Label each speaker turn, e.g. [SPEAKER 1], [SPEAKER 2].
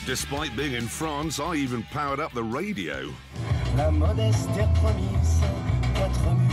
[SPEAKER 1] Despite being in France, I even powered up the radio.
[SPEAKER 2] La modeste est promise, 4